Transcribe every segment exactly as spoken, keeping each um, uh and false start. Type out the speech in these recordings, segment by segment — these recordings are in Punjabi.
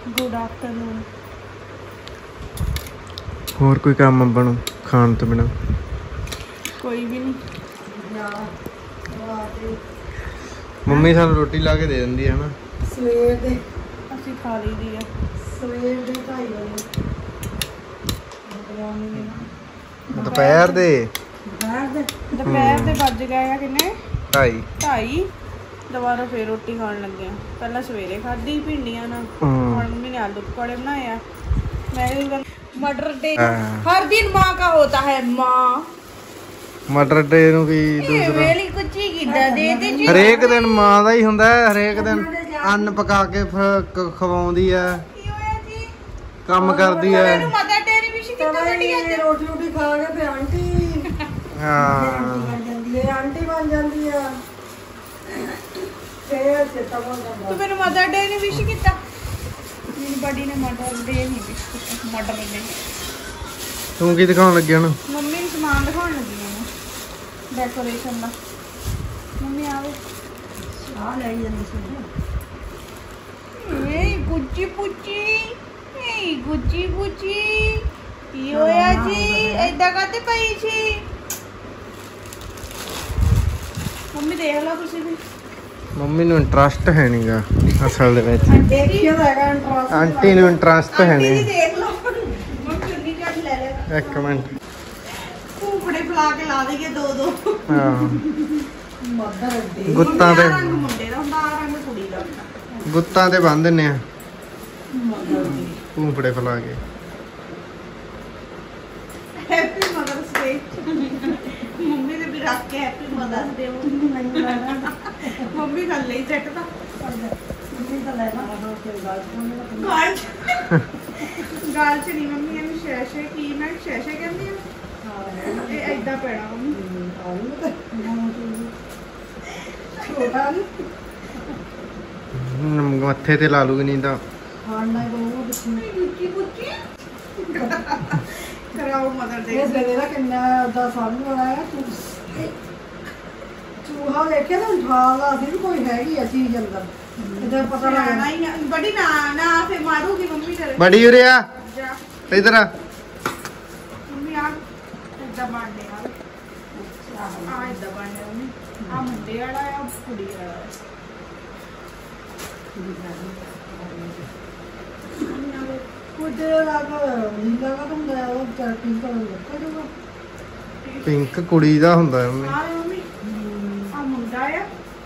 Good afternoon. और कोई काम बनू खान तो बिना? कोई भी नहीं। मम्मी सानू रोटी ला के दे दिंदी है ना सवेर दे ਅਸੀਂ ਖਾ ਲਈ ਦੀ ਆ ਸਵੇਰ ਦੇ ਢਾਈ ਵਜੇ ਦੁਪਹਿਰ ਦੇ ਦੁਪਹਿਰ ਦੇ ਦੁਪਹਿਰ ਦੇ ਵੱਜ ਗਏ ਆ ਕਿੰਨੇ ਢਾਈ ਢਾਈ ਦੁਬਾਰਾ ਫੇਰ ਰੋਟੀ ਖਾਣ ਲੱਗੇ ਆ। ਪਹਿਲਾਂ ਸਵੇਰੇ ਖਾਧੀ ਭਿੰਡੀਆਂ ਨਾਲ, ਹੁਣ ਮੰਮੀ ਨੇ ਆਲੂ ਪਕੌੜੇ बनाए ਆ। मैं मटर डे हर दिन माँ का होता है माँ ਮਟਰ ਡੇ ਨੂੰ ਕੀ ਦੂਸਰਾ ਵੇਲੀ ਕੁੱਚੀ ਕਿੱਦਾਂ ਦੇ ਦੇ ਜੀ ਹਰੇਕ ਦਿਨ ਮਾਂ ਦਾ ਹੀ ਹੁੰਦਾ ਹੈ। ਹਰੇਕ ਦਿਨ ਅੰਨ ਪਕਾ ਕੇ ਖਵਾਉਂਦੀ ਹੈ, ਕੰਮ ਕਰਦੀ ਹੈ। ਮੈਨੂੰ ਮਦਰ ਡੇਰੀ ਵੀ ਕਿੱਦਾਂ ਵੱਡੀ ਹੈ ਰੋਟੀ ਰੋਟੀ ਖਾ ਕੇ ਫੇ ਆਂਟੀ ਹਾਂ ਬਣ ਜਾਂਦੀ ਹੈ ਆਂਟੀ ਬਣ ਜਾਂਦੀ ਆ ਫੇਰ ਚੇਤਾ ਬਣ ਜਾਂਦਾ। ਤੂੰ ਮੈਨੂੰ ਮਦਰ ਡੇਰੀ ਵੀ ਕੀਤਾ ਮੇਰੀ ਬੜੀ ਨੇ ਮਦਰ ਡੇ ਨਹੀਂ ਵਿਸ਼ ਮਟਰ ਦੇ। ਤੂੰ ਕੀ ਦਿਖਾਉਣ ਲੱਗਿਆ ਨਾ? ਮੰਮੀ ਨੂੰ ਸਮਾਨ ਦਿਖਾਉਣ ਲੱਗੀ ਆ डेकोरेशन का। मम्मी आवे आ ले जल्दी से ए गुच्ची पुच्ची ए गुच्ची पुच्ची की होया जी ऐदा काते पई छी मम्मी देख लो तुसी भी। ਮੰਮੀ ਨੂੰ ਇੰਟਰਸਟ ਹੈ ਨਹੀਂਗਾ ਅਸਲ ਦੇ ਵਿੱਚ। देखियो हैगा इंटरेस्ट ਆਂਟੀ ਨੂੰ ਇੰਟਰਸਟ ਹੈ ਨਹੀਂ। आंटी देख लो मम्मी चुन्नी कट ले ले ਇੱਕ ਮਿੰਟ ਭੂਖੜੇ ਫਲਾ ਕੇ ਲਾ ਦੇਈਏ ਦੋ ਦੋ। ਹਾਂ ਮਦਰ ਦੇ ਗੁੱਤਾਂ ਤੇ ਰੰਗ ਮੁੰਡੇ ਦਾ ਹੁੰਦਾ ਰੰਗ ਕੁੜੀ ਦਾ ਹੁੰਦਾ। ਗੁੱਤਾਂ ਤੇ ਬੰਨ ਦਿੰਨੇ ਆ ਮਦਰ ਦੇ ਭੂੰਫੜੇ ਫਲਾ ਕੇ। ਹੈਪੀ ਮਦਰਸ ਡੇ ਮੰਮੀ ਨੇ ਵੀ ਰੱਖ ਕੇ ਹੈਪੀ ਮਦਰਸ ਡੇ ਮੰਮੀ ਕਰ ਲਈ ਸੈੱਟ ਤਾਂ ਮੰਮੀ ਤਾਂ ਲੈ ਲਾ ਗਾਲ ਗਾਲ ਚ ਨਹੀਂ ਮੰਮੀ ਇਹਨੂੰ ਸ਼ੈਸ਼ੇ ਕੀ ਮੈਂ ਸ਼ੈਸ਼ੇ ਕਹਿੰਦੀ ਆ ਇਹ ਐਦਾਂ ਪੈਣਾ ਮੰਮੀ ਛੋਟਾ ਨਹੀਂ ਮੱਥੇ ਤੇ ਲਾ ਲੂਗੀ ਨਹੀਂ ਤਾਂ ਖਾਣਾ ਬਹੁਤ ਪੁੱਛੀ ਪੁੱਛੀ ਕਰਾਓ ਮਦਰ ਦੇ ਇਸ ਵੇਲੇ ਦਾ ਕਿੰਨਾ ਦਾ ਸਾਹਮਣੇ ਵਾਲਾ ਹੈ ਤੂੰ ਚੂਹਾ ਦੇਖਿਆ ਨਾ ਉਠਾਲਾ ਸੀ ਕੋਈ ਹੈਗੀ ਆ ਚੀਜ਼ ਅੰਦਰ ਇਹਦਾ ਪਤਾ ਲੱਗਦਾ ਹੀ ਨਾ ਬੜੀ ਨਾ ਨਾ ਫੇ ਮਾਰੂਗੀ ਮੰਮੀ ਤੇਰੇ ਬੜੀ ਉਰੇ ਆ ਜਾ ਇਧਰ ਆ ਮੰਮੀ ਆ ਇੱਦਾਂ ਬਣਦੇ ਆ ਆ ਇੱਦਾਂ ਬਣਦੇ ਮੰਮੀ ਆ ਮੁੰਡੇ ਵਾਲਾ ਆ ਕੁੜੀ ਵਾਲਾ ਕੁਝ ਲੱਗ ਨੀਲਾ ਕਾ ਹੁੰਦਾ ਉਹ ਚਰਪੀ ਕਰ ਲੱਗਦਾ ਪਿੰਕ ਕੁੜੀ ਦਾ ਹੁੰਦਾ ਮੰਮੀ। ਆ ਮੰਮੀ ਆ ਮੁੰਡਾ ਆ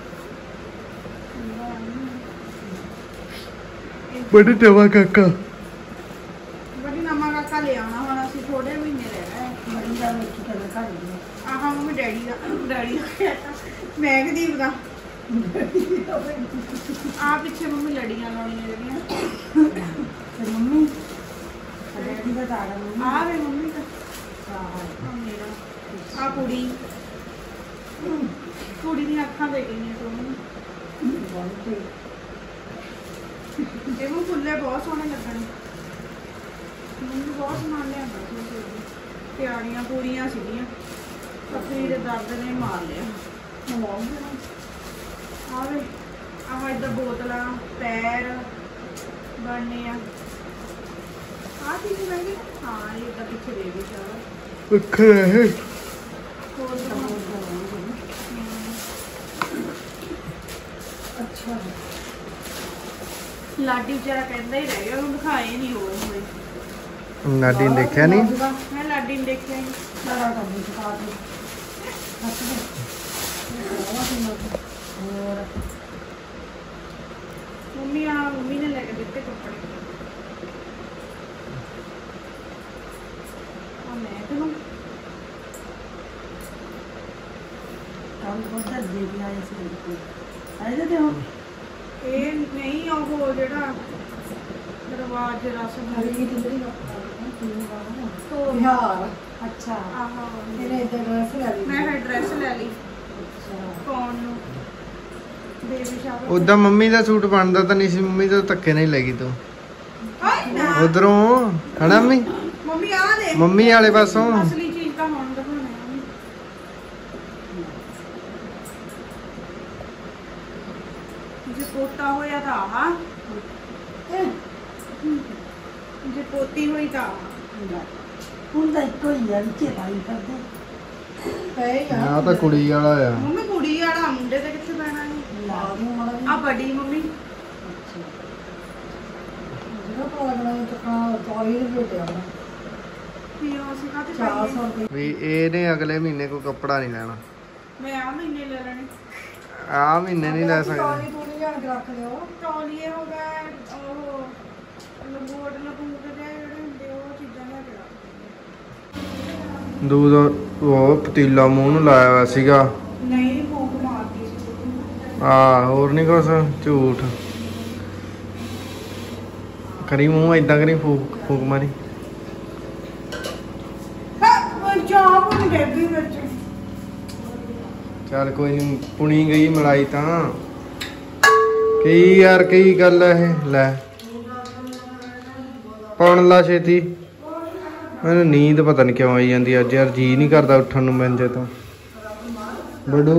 ਬੜੀ ਟਵਾ ਕਾਕਾ ਬੜੀ ਨਮਾ ਕਾਕਾ ਲੈ ਆਉਣਾ ਹੁਣ ਅਸੀਂ ਥੋੜੇ ਮਹੀਨੇ ਰਹਿਣਾ ਹੈ। ਬੜੀ ਦਾ ਵੇਖੀ ਕਰ ਘਰ ਦੀ ਆਹ ਮੰਮੀ ਡੈਡੀ ਦਾ ਡੈਡੀ ਦਾ ਮੈਗਦੀਪ ਦਾ ਆ ਪਿੱਛੇ ਮੰਮੀ ਲੜੀਆਂ ਲਾਉਣੀਆਂ ਜਿਹੜੀਆਂ ਤੇ ਮੰਮੀ ਡੈਡੀ ਦਾ ਦਾਦਾ ਮੰਮੀ ਆ ਵੇ ਮੰਮੀ ਦਾ ਆ ਮੇਰਾ ਆ ਕੁੜੀ ਕੁੜੀ ਦੀਆਂ ਅੱਖਾਂ ਦੇ ਗਈਆਂ ਤੋਂ ਬਹੁਤ ਇਹ ਉਹ ਫੁੱਲੇ ਬਹੁਤ ਸੋਹਣੇ ਲੱਗਣੇ। ਮੈਨੂੰ ਬਹੁਤ ਸਮਾਨ ਲਿਆਂਦਾ ਸੀ ਤਿਆਰੀਆਂ ਪੂਰੀਆਂ ਸੀਗੀਆਂ ਪੱਥਰੀ ਦੇ ਦਰਦ ਨੇ ਮਾਰ ਲਿਆ। ਆਵੇ ਆਹ ਇੱਧਰ ਬੋਤਲਾਂ ਪੈਰ ਬਣਨੇ ਆ ਆ ਚੀਜ਼ ਲੱਗੀ ਹਾਂ ਇਹ ਤਾਂ ਪਿੱਛੇ ਦੇ ਦੇ ਸਾਰਾ ਅੱਖਰ ਹੈ ਅੱਛਾ ਲਾਡੀ ਵਿਚਾਰਾ ਕਹਿੰਦਾ ਹੀ ਰਹਿ ਗਿਆ ਉਹਨੂੰ ਦਿਖਾਏ ਨਹੀਂ ਹੋਏ ਹੋਏ। ਲਾਡੀ ਨੇ ਦੇਖਿਆ ਨਹੀਂ? ਮੈਂ ਲਾਡੀ ਨੂੰ ਦੇਖਿਆ ਨਹੀਂ ਸਾਰਾ ਕੰਮ ਸਿਖਾ ਦੇ ਹੋਰ ਮੰਮੀ ਆ ਮੰਮੀ ਨੇ ਲੈ ਕੇ ਦਿੱਤੇ ਕੱਪੜੇ ਆ ਮੈਂ ਤੈਨੂੰ ਕੰਮ ਬਹੁਤ ਦੇ ਵੀ ਆਏ ਸੀ ਬਿਲਕੁਲ ਆਏ ਤੇ ਹੋ ਇਹ ਨਹੀਂ ਉਹ ਜਿਹੜਾ ਦਰਵਾਜ਼ੇ ਰਸਮ ਹਰੀ ਕਿੰਨੀ ਤੋਂ ਬਿਹਾਰ ਅੱਛਾ ਆਹੋ ਇਹਨੇ ਇਧਰ ਡਰੈਸ ਲੈ ਲਈ ਮੈਂ ਡਰੈਸ ਲੈ ਲਈ ਅੱਛਾ ਕੌਣ ਨੂੰ ਬੇਬੀ ਸ਼ਾਵਰ ਉਦਾਂ ਮੰਮੀ ਦਾ ਸੂਟ ਬਣਦਾ ਤਾਂ ਨਹੀਂ ਸੀ। ਮੰਮੀ ਦਾ ਧੱਕੇ ਨਹੀਂ ਲੱਗੀ ਤੂੰ ਉਧਰੋਂ ਹਨਾ ਮੰਮੀ ਮੰਮੀ ਆ ਦੇ ਮੰਮੀ ਵਾਲੇ ਪਾਸੋਂ ਅਸਲੀ ਚੀਜ਼ ਤਾਂ ਹੁਣ ਦਿਖਾਉਣਾ ਹੈ। ਜੇ ਕੋਟਾ ਹੋਇਆ ਤਾਂ ਆਹ ਜੇ ਪੋਤੀ ਹੋਈ ਤਾਂ ਹੁਣ ਤਾਂ ਇੱਕੋ ਹੀ ਆ ਵਿੱਚੇ ਪਾਈ ਕਰਦੇ ਪਏ ਆ ਤਾਂ ਕੁੜੀ ਵਾਲਾ ਆ। ਮੰਮੀ ਕੁੜੀ ਵਾਲਾ ਮੁੰਡੇ ਤੇ ਕਿੱਥੇ ਪੈਣਾ ਹੈ ਲਾ ਨੂੰ ਵਾਲਾ ਆ ਵੱਡੀ ਮੰਮੀ ਜਿਹੜਾ ਪ੍ਰੋਗਰਾਮ ਹੈ ਤਾਂ ਚਾਲੀ ਰੁਪਏ ਤੇ ਆਉਣਾ ਕੀ ਅਸੀਂ ਕਾਹਤੇ ਚਾਰ ਸੌ ਪਾਈਏ? ਰੁਪਏ ਵੀ ਇਹਨੇ ਅਗਲੇ ਮਹੀਨੇ ਕੋਈ ਕੱਪੜਾ ਨਹੀਂ ਲੈਣਾ। ਮੈਂ ਆ ਮਹੀਨੇ ਲੈ ਲੈਣੇ ਆ ਮਹੀਨੇ ਨਹੀਂ ਲੈ ਸਕਦੇ। ਚਾਲੀ ਤੂੰ ਨਹੀਂ ਜਾਣ ਕੇ ਰੱਖ ਲਿਓ ਟੌਲੀਏ ਹੋ ਗਏ ਉਹ ਲੰਗੋਟ ਲਪੂਟ ਦੇ ਜਿਹੜੇ ਹੁੰਦੇ ਉਹ ਚੀਜ਼ਾਂ ਲੈ ਕੇ ਰੱਖ ਦੂਧ ਉਹ ਪਤੀਲਾ ਮੂੰਹ ਨੂੰ ਲਾਇਆ ਹੋਇਆ ਸੀਗਾ। ਨਹੀਂ ਭੂਖ ਮਾਰਦੀ ਸੀ ਆ ਹੋਰ ਨਹੀਂ ਕੁਛ ਝੂਠ ਕਰੀ ਮੂੰਹ ਏਦਾਂ ਕਰੀ ਫੂਕ ਫੂਕ ਮਾਰੀ। ਹਾਂ ਚਾਹ ਬਣ ਗਈ ਵਿੱਚ ਚੱਲ ਕੋਈ ਨਹੀਂ ਪੁਣੀ ਗਈ ਮਲਾਈ ਤਾਂ ਕੀ ਯਾਰ ਕੀ ਗੱਲ ਹੈ ਇਹ ਲੈ ਪਾਉਣ ਲਾ ਛੇਤੀ। ਮੈਨੂੰ ਨੀਂਦ ਪਤਾ ਨਹੀਂ ਕਿਉਂ ਆਈ ਜਾਂਦੀ ਅੱਜ ਯਾਰ ਜੀ ਨਹੀਂ ਕਰਦਾ ਉੱਠਣ ਨੂੰ ਮੰਜੇ ਤੋਂ। ਬੜੂ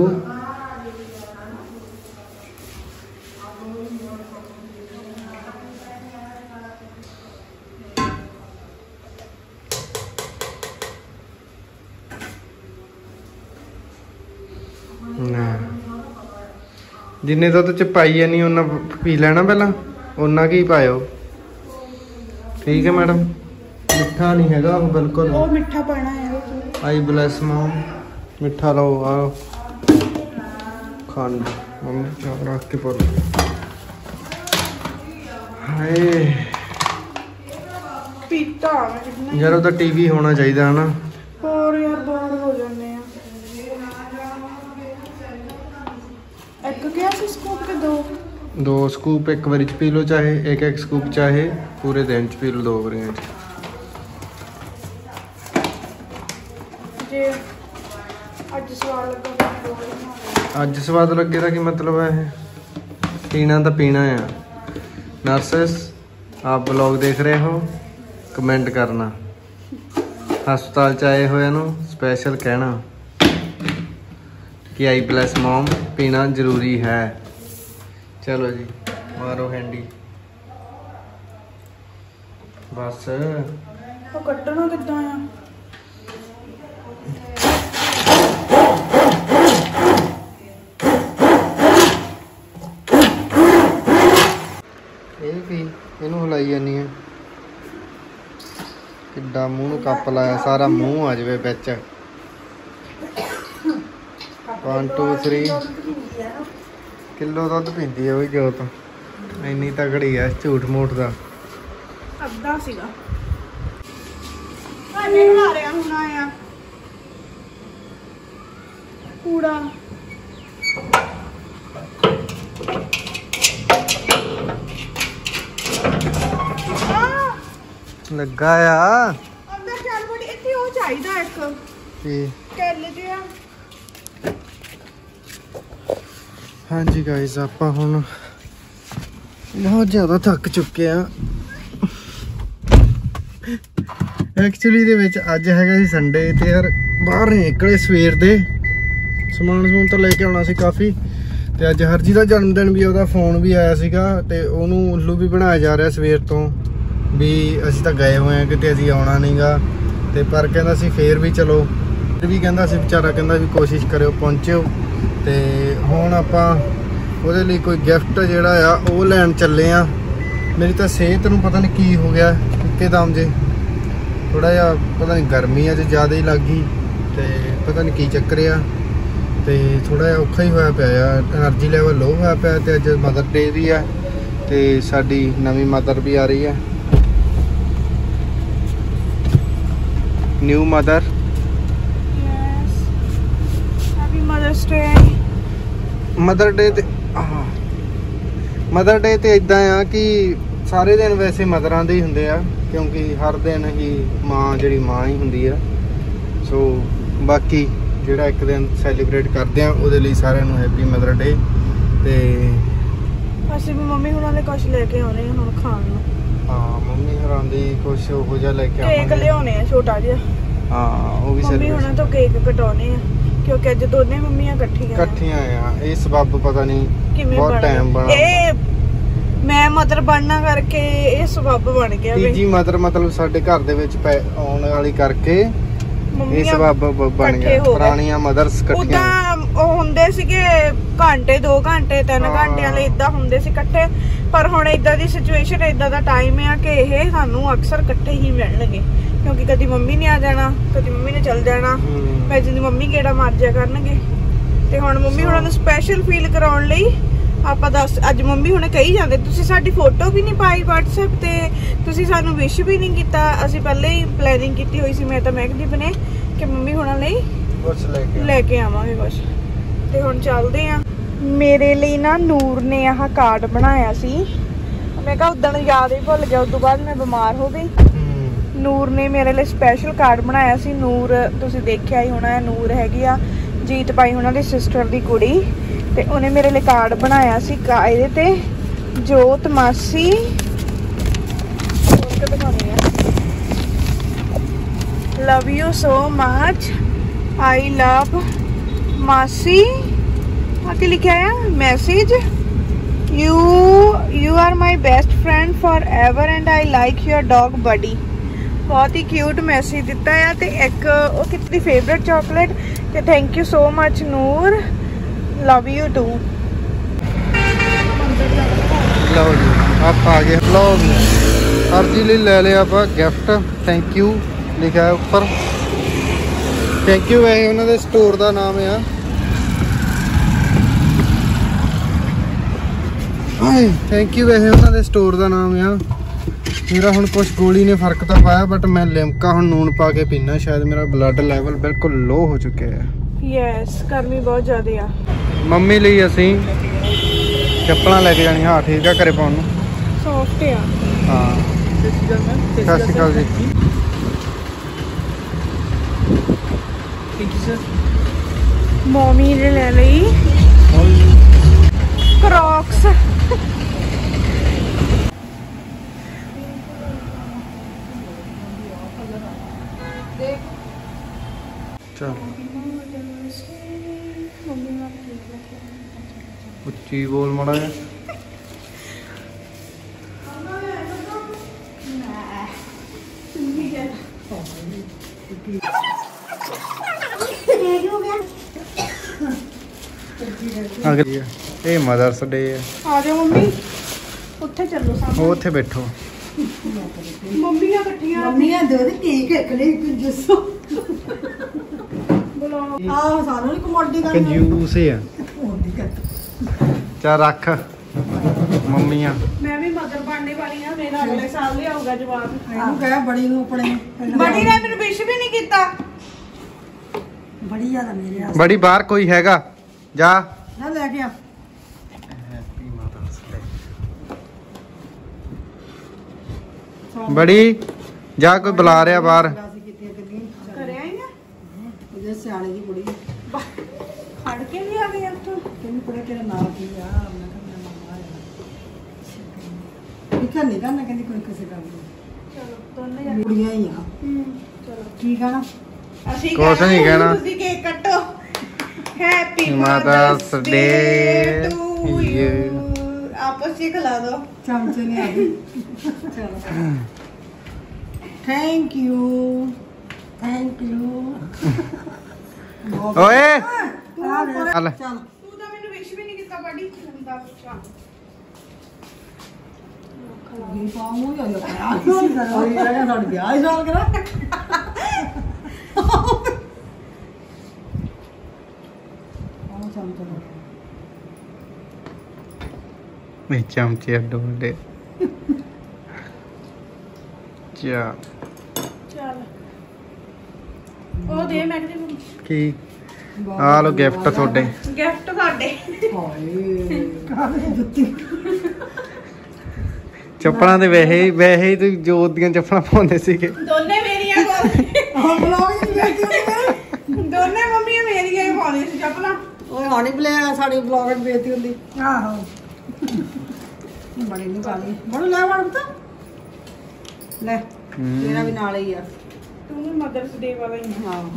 ਜਿੰਨੇ ਦੁੱਧ ਚ ਪਾਈ ਜਾਨੀ ਉਹਨਾਂ ਪੀ ਲੈਣਾ ਪਹਿਲਾਂ ਉਹਨਾਂ ਕੀ ਪਾਇਓ। ਠੀਕ ਹੈ ਮੈਡਮ ਮਿੱਠਾ ਨਹੀਂ ਹੈਗਾ ਉਹ ਬਿਲਕੁਲ। ਉਹ ਮਿੱਠਾ ਪਾਣਾ ਹੈ ਆਈ ਬਲੈਸ ਮਾਮ ਮਿੱਠਾ ਲਓ ਆ ਖੰਡ ਮੰਮੀ ਚਾਹ ਰੱਖ ਕੇ ਪਾ ਹਾਏ ਪੀਤਾ ਮੈਂ ਕਿੰਨਾ ਯਾਰ ਉਹਦਾ ਟੀਵੀ ਹੋਣਾ ਚਾਹੀਦਾ ਹਨਾ। ਹੋਰ ਯਾਰ ਬਾਹਰ ਹੋ ਜਾਂਦੇ ਆ ਇੱਕ ਕਿਹਾ ਸੀ ਸਕੂਪ ਕੇ ਦੋ ਦੋ ਸਕੂਪ ਇੱਕ ਵਾਰੀ ਚ ਪੀ ਲਓ ਚਾਹੇ ਇੱਕ ਇੱਕ ਸਕੂਪ ਚਾਹੇ ਪੂਰੇ ਦਿਨ ਚ ਪੀ ਲਓ ਦੋ ਵਾਰੀਆਂ ਚ। ਜੇ ਅੱਜ ਸਵਾਲ ਲੱਗਾ ਤਾਂ ਦੋ ਵਾਰੀ ਬਣਾ ਅੱਜ ਸਵਾਦ ਲੱਗੇ ਦਾ ਕੀ ਮਤਲਬ ਹੈ ਇਹ ਪੀਣਾ ਤਾਂ ਪੀਣਾ ਆ। ਨਰਸਸ ਆਪ ਬਲੌਗ ਦੇਖ ਰਹੇ ਹੋ ਕਮੈਂਟ ਕਰਨਾ। ਹਸਪਤਾਲ ਚ ਆਏ ਹੋਇਆ ਨੂੰ ਸਪੈਸ਼ਲ ਕਹਿਣਾ ਕਿ ਆਈ ਬਲੈਸ ਮॉम ਪੀਣਾ ਜ਼ਰੂਰੀ ਹੈ। ਚਲੋ ਜੀ ਮਾਰੋ ਹੈਂਡੀ ਬਸ। ਉਹ ਕੱਟਣਾ ਕਿੱਦਾਂ ਆ ਇਹ ਕੀ ਇਹਨੂੰ ਹਿਲਾਈ ਜਾਨੀ ਹੈ ਕਿੱਡਾ ਮੂੰਹ ਨੂੰ ਕੱਪ ਲਾਇਆ ਸਾਰਾ ਮੂੰਹ ਆ ਜਾਵੇ ਵਿੱਚ। ਵਨ ਟੂ ਥ੍ਰੀ ਕਿਲੋ ਦੁੱਧ ਪੀਂਦੀ ਹੈ ਉਹ ਜੋਤ ਇੰਨੀ ਤਗੜੀ ਆ ਝੂਠ ਮੂਠ ਦਾ। ਅੱਧਾ ਸੀਗਾ ਆ ਮੈਨੂੰ ਆ ਰਿਹਾ ਹੁਣ ਆਇਆ ਕੂੜਾ ਲੱਗਾ ਆ ਅੰਦਰ ਚੱਲ ਬੜੀ ਇੱਥੇ ਉਹ ਚਾਹੀਦਾ ਇੱਕ ਕੀ ਟੈਲ ਜਿਹਾ। ਹਾਂਜੀ ਗਾਇਸ ਆਪਾਂ ਹੁਣ ਬਹੁਤ ਜ਼ਿਆਦਾ ਥੱਕ ਚੁੱਕੇ ਆ। ਐਕਚੁਅਲੀ ਦੇ ਵਿੱਚ ਅੱਜ ਹੈਗਾ ਸੀ ਸੰਡੇ ਤੇ ਯਾਰ ਬਾਹਰ ਨਹੀਂ ਨਿਕਲੇ ਸਵੇਰ ਦੇ। ਸਮਾਨ ਸਮੂਨ ਤਾਂ ਲੈ ਕੇ ਆਉਣਾ ਸੀ ਕਾਫੀ ਤੇ ਅੱਜ ਹਰਜੀ ਦਾ ਜਨਮ ਦਿਨ ਵੀ ਉਹਦਾ ਫੋਨ ਵੀ ਆਇਆ ਸੀਗਾ ਤੇ ਉਹਨੂੰ ਉੱਲੂ ਵੀ ਬਣਾਇਆ ਜਾ ਰਿਹਾ ਸਵੇਰ ਤੋਂ ਵੀ ਅਸੀਂ ਤਾਂ ਗਏ ਹੋਏ ਆ ਕਿਤੇ ਅਸੀਂ ਆਉਣਾ ਨਹੀਂਗਾ ਤੇ ਪਰ ਕਹਿੰਦਾ ਸੀ ਫੇਰ ਵੀ ਚਲੋ ਫਿਰ ਵੀ ਕਹਿੰਦਾ ਸੀ ਵਿਚਾਰਾ ਕਹਿੰਦਾ ਵੀ ਕੋਸ਼ਿਸ਼ ਕਰਿਓ ਪਹੁੰਚਿਓ। ਤੇ ਹੁਣ ਆਪਾਂ ਉਹਦੇ ਲਈ ਕੋਈ ਗਿਫਟ ਜਿਹੜਾ ਆ ਉਹ ਲੈਣ ਚੱਲੇ ਆ। ਮੇਰੀ ਤਾਂ ਸਿਹਤ ਨੂੰ ਪਤਾ ਨਹੀਂ ਕੀ ਹੋ ਗਿਆ ਇੱਕਦਮ ਜੇ ਥੋੜਾ ਜਿਹਾ ਪਤਾ ਨਹੀਂ ਗਰਮੀ ਅੱਜ ਜ਼ਿਆਦਾ ਹੀ ਲੱਗ ਗਈ ਤੇ ਪਤਾ ਨਹੀਂ ਕੀ ਚੱਕਰ ਆ ਤੇ ਥੋੜਾ ਜਿਹਾ ਔਖਾ ਹੀ ਹੋਇਆ ਪਿਆ ਆ। એનર્ਜੀ ਲੈਵਲ ਲੋ ਹੋਇਆ ਪਿਆ ਤੇ ਅੱਜ ਮਦਰ ਡੇ ਵੀ ਆ ਤੇ ਸਾਡੀ ਨਵੀਂ ਮਦਰ ਵੀ ਆ ਰਹੀ ਆ new mother. Yes happy mother's day. Mother day ਤੇ ਮਦਰ ਡੇ ਤੇ ਇਦਾਂ ਆ ਕਿ ਸਾਰੇ ਦਿਨ ਵੈਸੇ ਮਦਰਾਂ ਦੇ ਹੀ ਹੁੰਦੇ ਆ ਕਿਉਂਕਿ ਹਰ ਦਿਨ ਹੀ ਮਾਂ ਜਿਹੜੀ ਮਾਂ ਹੀ ਹੁੰਦੀ ਆ। ਸੋ ਬਾਕੀ ਜਿਹੜਾ ਇੱਕ ਦਿਨ ਸੈਲੀਬ੍ਰੇਟ ਕਰਦੇ ਆ ਉਹਦੇ ਲਈ ਸਾਰਿਆਂ ਨੂੰ ਹੈਪੀ ਮਦਰ ਡੇ। ਤੇ ਅਸੀਂ ਵੀ ਮੰਮੀ ਹੁਣਾਂ ਨੇ ਕੁਝ ਲੈ ਕੇ ਆਉਣੇ ਹੁਣ ਖਾਣ ਨੂੰ। ਹਾਂ ਮੰਮੀ ਹਰਾਂ ਦੀ ਕੁਛ ਉਹੋ ਜਿਹਾ ਲੈ ਕੇ ਕੇਕ ਆਵਾਂਗੇ। ਲਿਆਉਣੇ ਆ ਛੋਟਾ ਜਿਹਾ। ਹਾਂ ਉਹ ਵੀ ਮੰਮੀ ਹੁਣਾਂ ਤੋਂ ਕੇਕ ਕਟਾਉਣੇ ਆ ਕਿਉਂਕਿ ਅੱਜ ਦੋਨੇ ਮੰਮੀਆਂ ਇਕੱਠੀਆਂ ਆ। ਇਕੱਠੀਆਂ ਆ ਇਹ ਸਬੱਬ ਪਤਾ ਨਹੀਂ ਕਿਵੇਂ ਬਹੁਤ ਬਣਾ ਟਾਈਮ ਬਣਾ ਇਹ ਮੈਂ ਮਦਰ ਬਣਨਾ ਕਰਕੇ ਇਹ ਸਬੱਬ ਬਣ ਗਿਆ ਵੇ। ਤੀਜੀ ਮਦਰ ਮਤਲਬ ਸਾਡੇ ਘਰ ਦੇ ਵਿੱਚ ਪੈ- ਆਉਣ ਵਾਲੀ ਕਰਕੇ ਇਹ ਮੰਮੀਆਂ ਸਬੱਬ ਬ- ਬਣ ਇਕੱਠੇ ਗਿਆ। ਹੋ ਗਏ। ਪੁਰਾਣੀਆਂ ਮਦਰਸ ਇਕੱਠੀਆਂ। ਉਦਾਂ ਉਹ ਹੁੰਦੇ ਸੀਗੇ ਘੰਟੇ ਦੋ ਘੰਟੇ ਤਿੰਨ ਹਾਂ। ਘੰਟਿਆਂ ਲਈ ਇਦਾਂ ਹੁੰਦੇ ਸੀ ਇਕੱਠੇ, ਪਰ ਹੁਣ ਇਦਾਂ ਦੀ ਸਿਚੁਏਸ਼ਨ ਇਦਾਂ ਦਾ ਟਾਈਮ ਆ ਕਿ ਇਹ ਸਾਨੂੰ ਅਕਸਰ ਇਕੱਠੇ ਹੀ ਮਿਲਣਗੇ, ਕਿਉਂਕਿ ਕਦੀ ਮੰਮੀ ਨੇ ਆ ਜਾਣਾ, ਕਦੀ ਮੰਮੀ ਨੇ ਚੱਲ ਜਾਣਾ, ਹੂੰ। ਮੈਂ ਜਿੰਦੀ ਮੰਮੀ ਗੇੜਾ ਮਾਰ ਜਾ ਕਰਨਗੇ। ਤੇ ਹੁਣ ਮੰਮੀ ਹੁਣਾਂ ਨੂੰ ਸਪੈਸ਼ਲ ਫੀਲ ਕਰਾਉਣ ਲਈ ਆਪਾਂ ਦੱਸ ਅੱਜ ਮੰਮੀ ਹੁਣੇ ਕਹੀ ਜਾਂਦੇ ਤੁਸੀਂ ਸਾਡੀ ਫੋਟੋ ਵੀ ਨਹੀਂ ਪਾਈ WhatsApp ਤੇ, ਤੁਸੀਂ ਸਾਨੂੰ ਵਿਸ਼ ਵੀ ਨਹੀਂ ਕੀਤਾ। ਅਸੀਂ ਪਹਿਲੇ ਹੀ ਪਲੈਨਿੰਗ ਕੀਤੀ ਹੋਈ ਸੀ ਮੈਂ ਤਾਂ ਮਹਿਕਦੀਪ ਨੇ ਕਿ ਮੰਮੀ ਹੁਣਾਂ ਲਈ ਕੁਛ ਲੈ ਕੇ ਲੈ ਕੇ ਆਵਾਂਗੇ ਕੁਛ। ਤੇ ਹੁਣ ਚੱਲਦੇ ਆ। ਮੇਰੇ ਲਈ ਨਾ ਨੂਰ ਨੇ ਆਹ ਕਾਰਡ ਬਣਾਇਆ ਸੀ, ਮੈਂ ਕਿਹਾ ਉਦਣ ਯਾਦ ਹੀ ਭੁੱਲ ਗਿਆ, ਉਦੋਂ ਬਾਅਦ ਮੈਂ ਬਿਮਾਰ ਹੋ ਗਈ। ਹੂੰ। ਨੂਰ ਨੇ ਮੇਰੇ ਲਈ ਸਪੈਸ਼ਲ ਕਾਰਡ ਬਣਾਇਆ ਸੀ। ਨੂਰ ਤੁਸੀਂ ਦੇਖਿਆ ਹੀ ਹੋਣਾ, ਨੂਰ ਹੈਗੀ ਆ ਜੀਤ ਭਾਈ ਉਹਨਾਂ ਦੀ ਸਿਸਟਰ ਦੀ ਕੁੜੀ, ਤੇ ਉਹਨੇ ਮੇਰੇ ਲਈ ਕਾਰਡ ਬਣਾਇਆ ਸੀ। ਇਹਦੇ ਤੇ ਜੋਤ ਮਾਸੀ ਹੋਰ ਕਿਤੇ ਦਿਖਾਉਣੀ ਆ, ਲਵ ਯੂ ਸੋ ਮਚ, ਆਈ ਲਵ ਮਾਸੀ। ਆ ਕੀ ਲਿਖਿਆ ਆ message, you you are my best friend forever and I like your dog buddy. बहुत ही क्यूट मैसेज दिता है। ते एक वो कितनी फेवरेट चॉकलेट। ते thank you so much Noor, love you too. ਲਓ ਜੀ ਆਪ ਆ ਗਏ। ਲਓ ਜੀ ਅਰਜੀ ਲਈ ਲੈ ਲਿਆ ਆਪਾਂ ਗਿਫਟ, ਥੈਂਕ ਯੂ ਲਿਖਿਆ ਉੱਪਰ। ਥੈਂਕ ਯੂ ਵੈਸੇ ਉਹਨਾਂ ਦੇ ਸਟੋਰ ਦਾ ਨਾਮ ਆ। ਹਾਏ ਥੈਂਕ ਯੂ ਵੈਸੇ ਉਹਨਾਂ ਦੇ ਸਟੋਰ ਦਾ ਨਾਮ ਆ। ਮੇਰਾ ਹੁਣ ਕੁਝ ਗੋਲੀ ਨੇ ਫਰਕ ਤਾਂ ਪਾਇਆ, ਬਟ ਮੈਂ ਲਿਮਕਾ ਹੁਣ ਨੂਨ ਪਾ ਕੇ ਪੀਣਾ, ਸ਼ਾਇਦ ਮੇਰਾ ਬਲੱਡ ਲੈਵਲ ਬਿਲਕੁਲ ਲੋ ਹੋ ਚੁੱਕਿਆ ਹੈ। यस गर्मी बहुत ज्यादा आ। ਮੰਮੀ ਲਈ ਅਸੀਂ ਚੱਪਲਾਂ ਲੈ ਕੇ ਜਾਣੀ। ਹਾਂ ਠੀਕ ਆ ਘਰੇ ਪਾਉਣ ਨੂੰ। सॉफ्ट आ। ਹਾਂ ਸਤਿ ਸ਼੍ਰੀ ਅਕਾਲ ਜੀ। मम्मी ने ले ली क्रॉक्स। ਚਲ ਉੱਚੀ ਬੋਲ ਮਾੜਾ ਜਿਹਾ। ਇਹ ਮਦਰਸ ਡੇ ਹੈ। आ जाओ मम्मी, ਉੱਥੇ ਚੱਲੋ ਉਹ ਸਾਹਮਣੇ। ਉੱਥੇ ਬੈਠੋ। ਮੰਮੀਆਂ ਇਕੱਠੀਆਂ ਮੰਮੀਆਂ ਦੋ ਦੇ ਕੇਕ ਇਕਲੇ ਕੰਜੂਸ ਬੁਲਾਓ। ਆਹ ਸਾਨੂੰ ਨਹੀਂ ਕਮੋਡੀ ਕਰਨਾ ਕੰਜੂਸ ਆ। ਕਮੋਡੀ ਕਰ ਚੱਲ ਰੱਖ ਮੰਮੀਆਂ। ਮੈਂ ਵੀ ਮਦਰ ਬਣਨੇ ਵਾਲੀ ਆ, ਮੇਰਾ ਅਗਲੇ ਸਾਲ ਲਿਆਊਗਾ ਜਵਾਬ। ਇਹਨੂੰ ਕਹਿ ਬੜੀ ਨੂੰ ਆਪਣੇ ਬੜੀ ਨੇ ਮੈਨੂੰ ਵਿਸ਼ ਵੀ ਨਹੀਂ ਕੀਤਾ। ਬੜੀ ਜ਼ਿਆਦਾ ਮੇਰੇ ਵਾਸਤੇ ਬੜੀ ਬਾਹਰ ਕੋਈ ਹੈਗਾ ਜਾ। ਨਾ ਲੈ ਕੇ ਆ ਹੈਪੀ ਮਦਰਸ ਡੇ। ਬੜੀ ਜਾ ਕੋਈ ਬੁਲਾ ਰਿਹਾ ਬਾਹਰ। ਕਰਿਆ ਹੀ ਨਾ ਉਹਦੇ ਸਿਆਣੇ ਦੀ ਕੁੜੀ ਖੜ ਕੇ ਵੀ ਆ ਗਈ ਤੂੰ। ਕਹਿੰਦੀ ਕੁੜੇ ਤੇਰਾ ਨਾਮ ਕੀ ਆ? ਮੈਂ ਕਿਹਾ ਮੇਰਾ ਨਾਮ ਆ ਇਹ ਕਰ ਨਹੀਂ ਕਰਨਾ, ਕਹਿੰਦੀ ਕੋਈ ਕਿਸੇ ਗੱਲ ਨਹੀਂ, ਚਲੋ ਦੋਨੇ ਜਾਣੇ। ਕੁੜੀਆਂ ਹੀ ਆ। ਹੂੰ ਚਲੋ ਠੀਕ ਆ ਨਾ? ਅਸੀਂ ਕੁਛ ਨਹੀਂ ਕਹਿਣਾ। ਤੁਸੀਂ ਕੇਕ ਕੱਟੋ। Happy Mother's mother's Day day to you. You. आपस में खिला दो। ਚਮਚੇ ਨੇ ਆ ਗਈ। ਚਲੋ ਥੈਂਕ ਯੂ ਥੈਂਕ ਯੂ। ਓਏ ਚੱਲ ਚੱਲ तू तो मैंने विश भी नहीं किया बड़ी गंदा बच्चा। ਵੀ ਪਾਉਂ ਹੋ ਗਿਆ ਆ ਕਿਸੇ ਦਾ ਹੋਈ ਜਾਣਾ ਸਾਡ ਵਿਆਹ ਹੀ ਸਾਲ ਕਰਾ। ਆਹ ਚਮਚੇ ਨੇ ਮੈਂ ਚਮਚੇ ਅੱਡੋ ਅੱਡੇ ਚਾ चल ओ दे मैं कहती ਕੀ ਆ ਲੋ ਗਿਫਟ ਤੁਹਾਡੇ। गिफ्ट ਤੁਹਾਡੇ। ਹਾਏ ਕਾਹਦੀ ਜੁੱਤੀ ਚੱਪਲਾਂ ਦੇ ਵੈਸੇ ਹੀ ਵੈਸੇ ਹੀ ਤੁਸੀਂ ਜੋਤ ਦੀਆਂ ਚੱਪਲਾਂ ਪਾਉਂਦੇ ਸੀਗੇ। ਦੋਨੇ ਮੇਰੀਆਂ ਕੋਲ ਹੁਣ ਬਲੌਗ ਨਹੀਂ ਵੇਖਦੀ ਹੁੰਦੀ। ਦੋਨੇ ਮੰਮੀਆਂ ਮੇਰੀਆਂ ਹੀ ਪਾਉਂਦੀਆਂ ਸੀ ਚੱਪਲਾਂ। ਓਏ ਹਾਣੀ ਬਲੇ ਸਾਡੀ ਬਲੌਗ ਵਿੱਚ ਬੇਇੱਜ਼ਤੀ ਹੁੰਦੀ। ਆਹੋ ਬੜੀ ਨਹੀਂ ਪਾਲੀ ਬੜੂ ਲੈ ਵੜ ਤਾਂ ਲੈ ਤੇਰਾ ਵੀ ਨਾਲ ਹੀ ਆ। ਤੂੰ ਵੀ ਮਦਰਸ ਡੇ ਵਾਲਾ ਹੀ ਹੈ। ਹਾਂ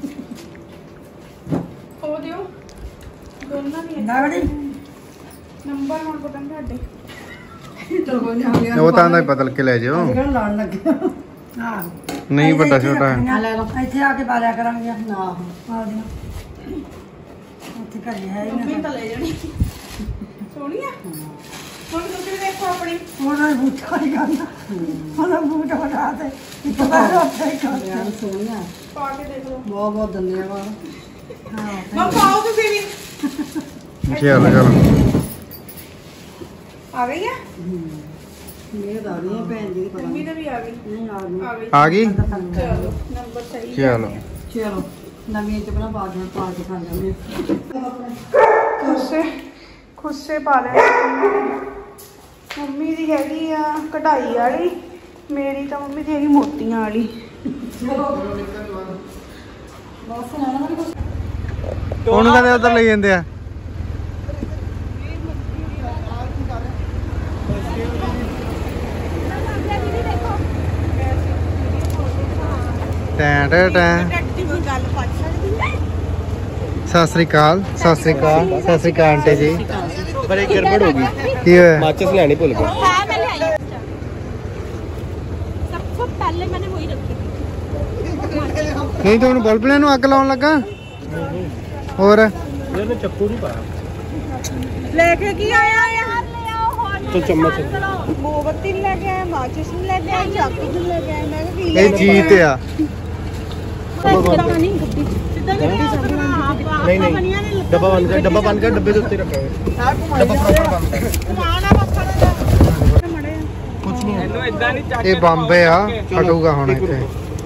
ਉਹ ਦਿਓ ਦੋਨਾਂ ਦੀ ਨਾ ਬੜੀ ਨੰਬਰ ਹੁਣ ਪਤਾ ਨਹੀਂ ਤੁਹਾਡੇ। ਚਲੋ ਕੋਈ ਨਹੀਂ ਉਹ ਤਾਂ ਦਾ ਬਦਲ ਕੇ ਲੈ ਜਾਓ ਕਿਹੜਾ ਲੜਨ ਲੱਗੇ ਹਾਂ ਨਹੀਂ ਵੱਡਾ ਛੋਟਾ ਹੈ ਲੈ ਲਓ ਇੱਥੇ ਆ ਕੇ ਬਾਲਿਆ ਕਰਾਂਗੇ ਨਾ ਆ ਦੀਆਂ ਉੱਥੇ ਘਰੇ ਹੈ ਹੀ ਮੰਮੀ ਨਾ ਤਾਂ ਲੈ ਜਾਣੀ ਸੋਹਣੀ ਆ ਹੁਣ ਤੁਸੀਂ ਦੇਖੋ ਆਪਣੀ ਉਹਨਾਂ ਨੂੰ ਬੂਟਾ ਹੀ ਕਰਨਾ ਉਹਨਾਂ ਬੂਟਾ ਬਣਾ ਤੇ ਇੱਕ ਵਾਰ ਉੱਥੇ ਹੀ ਕਰ ਯਾਰ ਸੋਹਣੀਆਂ ਪਾ ਕੇ ਦੇਖ ਲਓ ਬਹੁਤ ਬਹੁਤ ਧੰਨਵਾਦ ਹਾਂ ਮੈਂ ਪਾਓ ਤੁਸੀਂ ਵੀ ਚਲੋ ਚਲੋ ਆ ਗਈ ਆ ਇਹ ਤਾਂ ਨਹੀਂ ਭੈਣ ਜੀ ਦੀ ਪਤਾ ਮੰਮੀ ਦਾ ਵੀ ਆ ਗਈ ਨਹੀਂ ਆ ਗਈ ਆ ਗਈ ਆ ਗਈ ਚਲੋ ਨੰਬਰ ਸਹੀ ਚਲੋ ਚਲੋ ਨਵੀਂ ਚ ਬਣਾ ਬਾਅਦ ਵਿੱਚ ਪਾ ਕੇ ਖਾ ਜਾਂਦੇ ਖੁੱਸੇ ਖੁੱਸੇ ਪਾ ਲੈ ਮੰਮੀ ਦੀ ਹੈਗੀ ਆ ਕਢਾਈ ਵਾਲੀ ਮੇਰੀ ਤਾਂ ਮੰਮੀ ਦੀ ਹੈਗੀ ਮੋਤੀਆਂ ਵਾਲੀ ਉਹਨੂੰ ਕਹਿੰਦੇ ਉਧਰ ਲਈ ਜਾਂਦੇ ਆ ਟੈਂ ਟੈਂ ਟੈਂ ਗੱਲ ਪੁੱਛ ਸਕਦੀ ਹੈ ਸਤਿ ਸ੍ਰੀ ਅਕਾਲ ਸਤਿ ਸ੍ਰੀ ਅਕਾਲ ਸਤਿ ਸ੍ਰੀ ਅਕਾਲ ਆਂਟੀ ਜੀ पर एक गड़बड़ होगी ਕੀ ਹੋਇਆ माचिस लेनी भूल गया हाँ मैं ले आई सबसे पहले मैंने वही रखी थी ਨਹੀਂ ਤਾਂ ਹੁਣ ਬਲਬਲੇ ਨੂੰ ਅੱਗ ਲਾਉਣ ਲੱਗਾ ਹੋਰ यार मैं चक्कू नहीं पाया ਲੈ ਕੇ ਕੀ ਆਇਆ ਆ यार ले आओ हॉल तो चम्मच ਮੋਮਬੱਤੀ ਲੈ ਕੇ ਆਇਆ ਮਾਚਿਸ ਨੂੰ ਲੈ ਕੇ ਆਇਆ ਚਾਕੂ ਨੂੰ ਲੈ ਕੇ ਆਇਆ ਮੈਂ ਕਿਹਾ ਕੀ ਇਹ ਜੀਤ ਆ नहीं गड्डी सीधा भी नहीं नहीं डब्बा बंद कर डब्बा बंद कर डब्बे के उत्ते रखा है डब्बा प्रॉपर बंद कुछ नहीं ਇਹ ਬੰਬੇ ਆ ਫਟੂਗਾ ਹੁਣ ਇੱਥੇ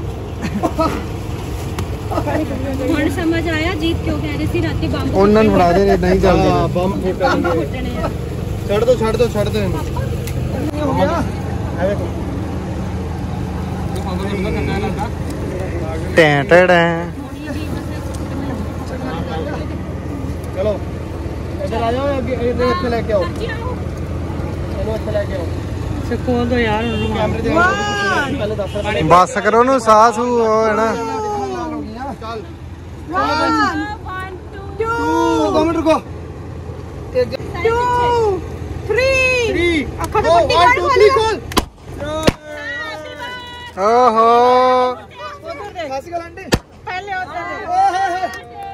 ਹੁਣ ਸਮਝ ਆਇਆ ਜੀਤ ਕਿਉਂ ਕਹਿ ਰਹੀ ਸੀ ਰਾਤੀ ਬੰਬ ਉਹਨਾਂ ਨੂੰ ਫੜਾ ਦੇ ਨਹੀਂ ਚੱਲਦੇ हां बम फूटने ਫੁੱਟਣੇ ਆ छड़ दो छड़ दो छड़ दो हो गया है देखो ਟੈਂ ਟੈਂ ਟੈਂ चलो इधर आ जाओ इधर इधर लेके आओ चलो इधर लेके आओ ਸੇ ਖੋਲ ਦੋ ਯਾਰ ਉਹਨੂੰ कैमरे दे पहले दस ਬੱਸ ਕਰੋ ਉਹਨੂੰ ਸਾਹ ਸੂ ਉਹ ਹੈ ਨਾ चल वन टू दो मिनट रुको टू थ्री थ्री ਅੱਖਾਂ ਤੋਂ ਪੱਟੀ ਕਾੜ थ्री खोल ਓਹੋ खासी का लंडे ਪਹਿਲੇ ਉਧਰ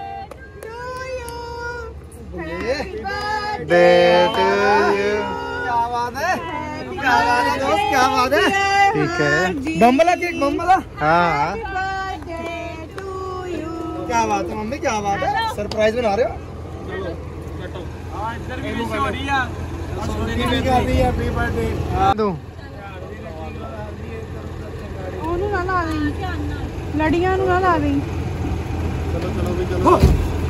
ਦੇ ਟੂ ਯੂ क्या बात है क्या बात है दोस्त क्या बात है ਠੀਕ ਹੈ बम वाला केक बम वाला ਹਾਂ क्या बात है मम्मी क्या बात है सरप्राइज बना रहे हो ਤੂੰ ਉਹਨੂੰ ਨਾ ਲਾ ਦੇ ਲੜੀਆਂ ਨੂੰ ਨਾ ਲਾ ਦੇ चलो चलो भी चलो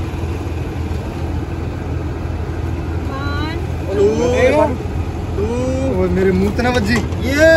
ਉਹ ਮੇਰੇ ਮੂੰਹ ਤੇ ਨਾ ਵੱਜੀ ये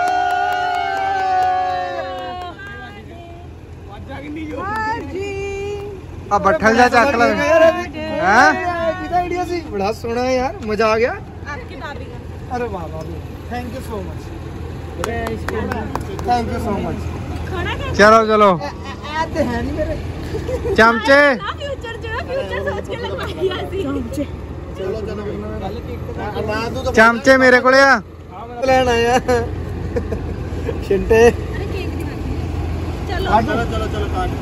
ਆ ਬੱਠਲ ਜਾ ਚੱਕ ਲੈ ਹੈ कितना आइडिया सी बड़ा सोना है यार मजा आ गया आपकी दादी का अरे वाह वाह thank you so much thank you so much खाना क्या ਚਲੋ ਚਲੋ आते हैं नहीं मेरे ਚਮਚੇ फ्यूचर जो है फ्यूचर सोच के लगवाई आती है चलो चलो मैं दूं तो ਚਮਚੇ ਮੇਰੇ ਕੋਲੇ ਆ प्लान आया शिंटे अरे केक दिखाती चलो चलो चलो चलो काट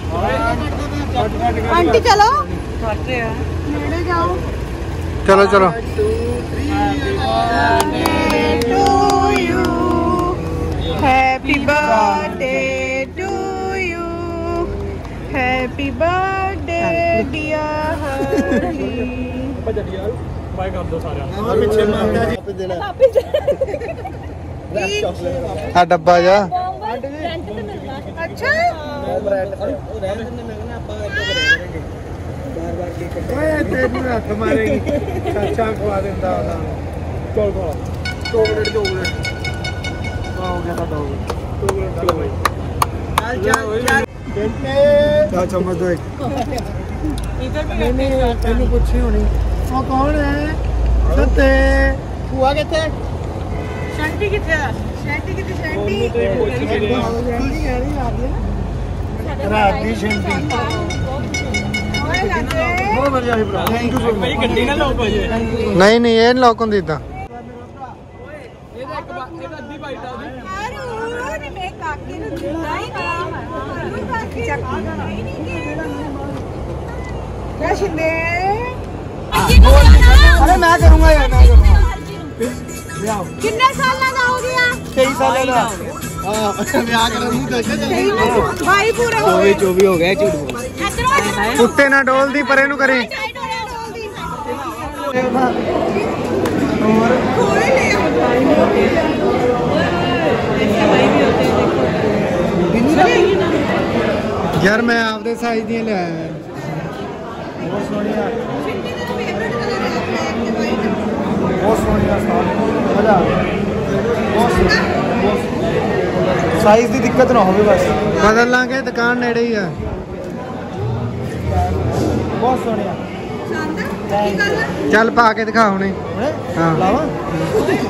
आंटी चलो काटे आ नेड़े जाओ ਚਲੋ ਚਲੋ to you happy birthday to you happy birthday dear Harley bye कर दो सारे और पीछे मारते हैं पे देना चॉकलेट ਆ ਡੱਬਾ ਜਾ रेंट पे मिलता है अच्छा ओए तेरे हाथ मारेंगे चाचा खवा देता वाला चल खवा चॉकलेट चॉकलेट हो गया था चॉकलेट चॉकलेट चल चल ਚਾ ਚਮਚ ਦੋ ਇੱਕ इधर भी नहीं नहीं तेनू पूछी होनी वो कौन है सत्ते हुआ किथे शंटी किथे शंटी किथे शंटी रात दी शिंदी ओए लागे बहुत बढ़िया ही थैंक यू सो मच ਨਹੀਂ ਨਹੀਂ ਇਹ ਨੀ ਲੋਕ ਹੁੰਦੀ ਇਦਾਂ ਕੇ ਤਾਂ ਅੱਧੀ ਬਾਈਟ ਆ ਉਹਦੀ ਨਹੀਂ ਮੈਂ ਕਾਕੇ ਨੂੰ ਦਿੰਦਾ ਹੀ ਨਹੀਂ ਤੂੰ ਕਾਕੇ ਚੱਕੀ ਨਹੀਂ ਨਹੀਂ ਕਿਆ ਸ਼ਿੰਦੇ ਅਰੇ ਮੈਂ ਕਰੂੰਗਾ ਯਾਰ ਮੈਂ ਕਰੂੰਗਾ ਲਿਆਓ ਕਿੰਨੇ ਸਾਲਾਂ ਦਾ ਹੋ ਗਿਆ ਤੇਈ ਸਾਲਾਂ ਦਾ ਹਾਂ ਵਿਆਹ ਕਰਨ ਨੂੰ ਦੱਸ ਭਾਈ ਪੂਰਾ ਹੋ ਗਿਆ ਚੌਵੀ ਹੋ ਗਿਆ ਝੂਠ ਬੋਲ ਕੁੱਤੇ ਨਾ ਡੋਲਦੀ ਪਰੇ ਨੂੰ ਕਰੇ ਹੋਰ ਥੋੜੇ ਲੈ ਯਾਰ ਮੈਂ ਆਪਦੇ ਸਾਈਜ਼ ਦੀਆਂ ਲਿਆਇਆ ਬਹੁਤ ਸੋਹਣੀਆਂ ਬਹੁਤ ਸੋਹਣੀਆਂ ਮਜ਼ਾ ਬਹੁਤ ਸਾਈਜ਼ ਦੀ ਦਿੱਕਤ ਨਾ ਹੋਵੇ ਬਸ ਬਦਲ ਲਾਂਗੇ ਦੁਕਾਨ ਨੇੜੇ ਹੀ ਆ ਬਹੁਤ ਸੋਹਣੀਆਂ ਚੱਲ ਪਾ ਕੇ ਦਿਖਾ ਹੁਣੇ ਹਾਂ ਲਾਵਾ